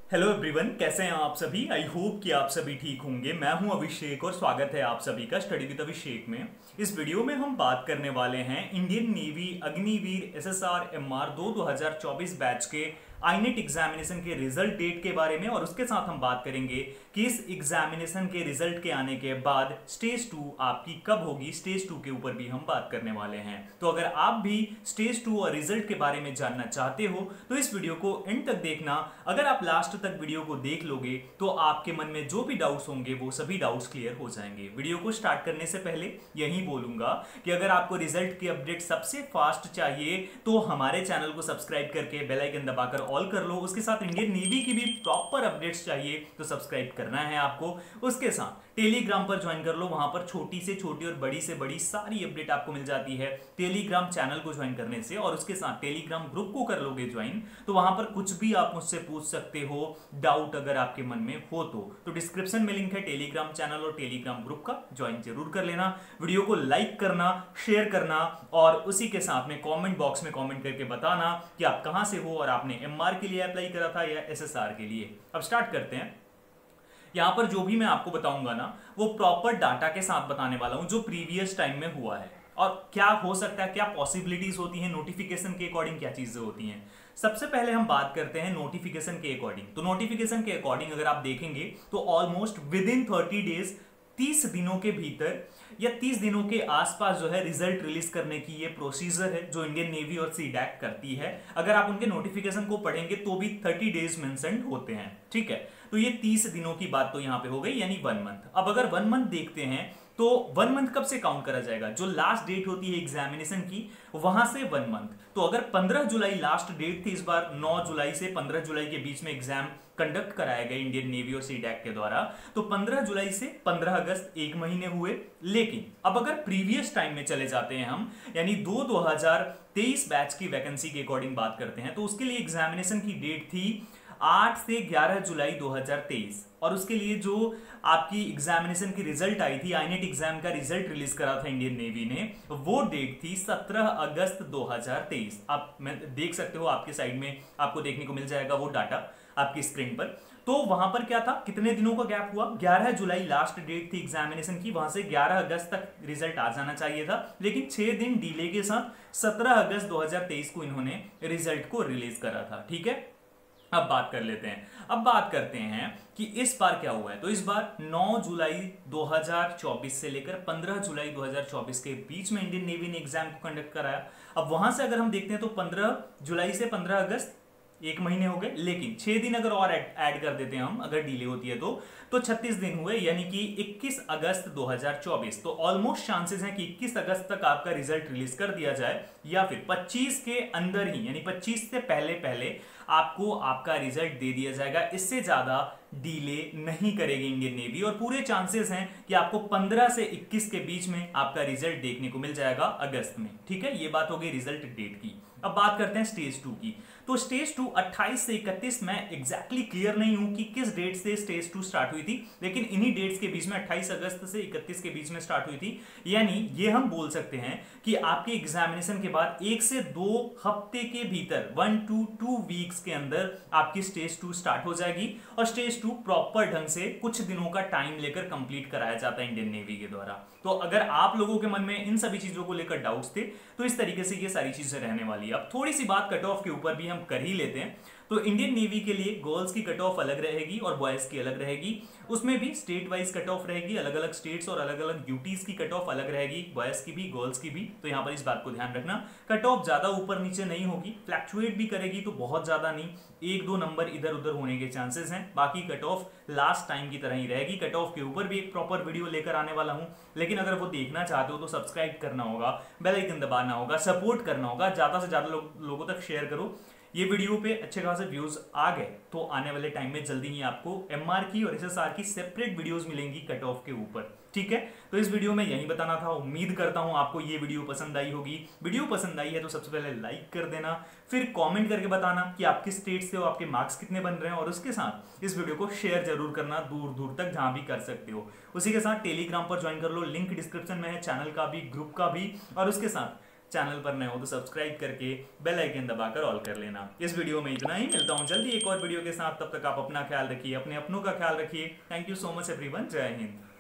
Hello everyone, कैसे हैं आप सभी। आई होप कि आप सभी ठीक होंगे। मैं हूं अभिषेक और स्वागत है आप सभी का स्टडी विद अभिषेक में। इस वीडियो में हम बात करने वाले हैं Indian Navy Agniveer SSR MR 2024 batch के आईनेट एग्जामिनेशन के रिजल्ट डेट के बारे में, और उसके साथ हम बात करेंगे कि इस एग्जामिनेशन के रिजल्ट के आने के बाद स्टेज 2 आपकी कब होगी। स्टेज 2 के ऊपर भी हम बात करने वाले हैं। तो अगर आप भी स्टेज 2 और रिजल्ट के बारे में जानना चाहते हो तो इस वीडियो को एंड तक देखना। अगर आप लास्ट तक वीडियो को देख लोगे तो आपके मन में जो भी डाउट्स होंगे वो सभी डाउट्स क्लियर हो जाएंगे। वीडियो को स्टार्ट करने से पहले यही बोलूंगा कि अगर आपको रिजल्ट की अपडेट सबसे फास्ट चाहिए तो हमारे चैनल को सब्सक्राइब करके बेल आइकन दबाकर ऑल कर लो। उसके साथ इंडियन नेवी की भी प्रॉपर अपडेट्स चाहिए तो सब्सक्राइब करना है आपको। उसके साथ टेलीग्राम पर ज्वाइन कर लो, वहां पर छोटी से छोटी और बड़ी से बड़ी सारी अपडेट आपको मिल जाती है टेलीग्राम चैनल को ज्वाइन करने से। और उसके साथ टेलीग्राम ग्रुप को कर लोगे ज्वाइन तो वहां पर कुछ भी आप मुझसे पूछ सकते हो, डाउट अगर आपके मन में हो तो डिस्क्रिप्शन में लिंक है टेलीग्राम चैनल और टेलीग्राम ग्रुप का, ज्वाइन जरूर कर लेना। वीडियो को लाइक करना, शेयर करना और उसी के साथ में कमेंट बॉक्स में कमेंट करके बताना कि आप कहां से हो और आपने एमआर के लिए अप्लाई करा था या एसएसआर के लिए। अब स्टार्ट करते हैं। यहां पर जो भी मैं आपको बताऊंगा ना वो प्रॉपर डाटा के साथ बताने वाला हूं जो प्रीवियस टाइम में हुआ है और क्या हो सकता है, क्या पॉसिबिलिटीज होती हैं, नोटिफिकेशन के अकॉर्डिंग क्या चीजें होती हैं। सबसे पहले हम बात करते हैं नोटिफिकेशन के अकॉर्डिंग। तो नोटिफिकेशन के अकॉर्डिंग अगर आप देखेंगे तो ऑलमोस्ट विद इन 30 डेज, 30 दिनों के भीतर या 30 दिनों के आसपास जो है रिजल्ट रिलीज करने की ये प्रोसीजर है जो इंडियन नेवी और सीडैक करती है। अगर आप उनके नोटिफिकेशन को पढ़ेंगे तो भी 30 डेज मेंशन होते हैं, ठीक है। तो ये 30 दिनों की बात तो यहां पे हो गई, यानी 1 मंथ। अब अगर 1 मंथ देखते हैं तो 1 मंथ कब से काउंट करा जाएगा, जो लास्ट डेट होती है एग्जामिनेशन की वहां से 1 मंथ। तो अगर 15 जुलाई लास्ट डेट थी, इस बार 9 जुलाई से 15 जुलाई के बीच में एग्जाम कंडक्ट कराया गया इंडियन नेवी और सीडैक के द्वारा, तो 15 जुलाई से 15 अगस्त 1 महीने हुए। लेकिन अब अगर प्रीवियस टाइम में चले जाते हैं हम, यानी 2023 बैच की वैकेंसी के अकॉर्डिंग बात करते हैं, तो उसके लिए एग्जामिनेशन की डेट थी 8 से 11 जुलाई 2023 और उसके लिए जो आपकी एग्जामिनेशन की रिजल्ट आई थी, आईनेट एग्जाम का रिजल्ट रिलीज करा था इंडियन नेवी ने, वो डेट थी 17 अगस्त 2023। आप देख सकते हो आपके साइड में आपको देखने को मिल जाएगा वो डाटा आपकी स्क्रीन पर। तो वहां पर क्या था, कितने दिनों का गैप हुआ, 11 जुलाई लास्ट डेट थी एग्जामिनेशन की, वहां से 11 अगस्त तक रिजल्ट आ जाना चाहिए था, लेकिन 6 दिन डिले के साथ 17 अगस्त 2023 को इन्होंने रिजल्ट को रिलीज करा था, ठीक है। अब बात कर लेते हैं, अब बात करते हैं कि इस बार क्या हुआ है। तो इस बार 9 जुलाई 2024 से लेकर 15 जुलाई 2024 के बीच में इंडियन नेवी ने एग्जाम को कंडक्ट कराया। अब वहां से अगर हम देखते हैं तो 15 जुलाई से 15 अगस्त 1 महीने हो गए, लेकिन 6 दिन अगर और ऐड कर देते हैं हम, अगर डिले होती है तो 36 दिन हुए, यानी कि 21 अगस्त 2024। तो ऑलमोस्ट चांसेस हैं कि 21 अगस्त तक आपका रिजल्ट रिलीज कर दिया जाए या फिर 25 के अंदर ही, यानी 25 से पहले पहले आपको आपका रिजल्ट दे दिया जाएगा। इससे ज्यादा डिले नहीं करेगी इंडियन नेवी और पूरे चांसेस हैं कि आपको 15 से 21 के बीच में आपका रिजल्ट देखने को मिल जाएगा अगस्त में, ठीक है। ये बात हो गई रिजल्ट डेट की। अब बात करते हैं स्टेज 2 की। तो स्टेज 2 28 से 31, मैं एग्जैक्टली क्लियर नहीं हूं कि किस डेट से स्टेज 2 स्टार्ट हुई थी, लेकिन इन्हीं डेट्स के बीच में 28 अगस्त से 31 के बीच में स्टार्ट हुई थी। यानी ये हम बोल सकते हैं कि आपके एग्जामिनेशन के बाद 1 से 2 हफ्ते के भीतर, 1 to 2 वीक्स के अंदर आपकी स्टेज 2 स्टार्ट हो जाएगी। और स्टेज 2 प्रॉपर ढंग से कुछ दिनों का टाइम लेकर कंप्लीट कराया जाता है इंडियन नेवी के द्वारा। तो अगर आप लोगों के मन में इन सभी चीजों को लेकर डाउट्स थे तो इस तरीके से ये सारी चीजें रहने वाली है। अब थोड़ी सी बात कट ऑफ के ऊपर भी हम कर ही लेते हैं। तो इंडियन नेवी के लिए गर्ल्स की कट ऑफ अलग रहेगी और बॉयज की अलग रहेगी। उसमें भी स्टेट वाइज कट ऑफ रहेगी, अलग अलग स्टेट्स और अलग अलग ड्यूटीज की कट ऑफ अलग रहेगी, बॉयज की भी गर्ल्स की भी। तो यहां पर इस बात को ध्यान रखना, कट ऑफ ज्यादा ऊपर नीचे नहीं होगी, फ्लैक्चुएट भी करेगी तो बहुत ज्यादा नहीं, 1-2 नंबर इधर उधर होने के चांसेस हैं। बाकी कट ऑफ लास्ट टाइम की तरह ही रहेगी। कट ऑफ के ऊपर भी एक प्रॉपर वीडियो लेकर आने वाला हूं, लेकिन अगर वो देखना चाहते हो तो सब्सक्राइब करना होगा, बेल आइकन दबाना होगा, सपोर्ट करना होगा, ज्यादा से ज्यादा लोगों तक शेयर करो। ये वीडियो पे अच्छे खासे व्यूज आ गए तो आने वाले टाइम में जल्दी ही आपको एमआर की और एसएसआर की सेपरेट वीडियोस मिलेंगी कट ऑफ के ऊपर, ठीक है। तो इस वीडियो में यही बताना था। उम्मीद करता हूं आपको ये वीडियो पसंद आई होगी। वीडियो पसंद आई है तो सबसे पहले लाइक कर देना, फिर कमेंट करके बताना कि आप किस स्टेट से हो, आपके मार्क्स कितने बन रहे हैं, और उसके साथ इस वीडियो को शेयर जरूर करना दूर दूर तक जहां भी कर सकते हो। उसी के साथ टेलीग्राम पर ज्वाइन कर लो, लिंक डिस्क्रिप्शन में है, चैनल का भी, ग्रुप का भी, और उसके साथ चैनल पर नए हो तो सब्सक्राइब करके बेल आइकन दबाकर ऑल कर लेना। इस वीडियो में इतना ही, मिलता हूँ जल्दी एक और वीडियो के साथ। तब तक आप अपना ख्याल रखिए, अपने अपनों का ख्याल रखिए। Thank you so much everyone. जय हिंद।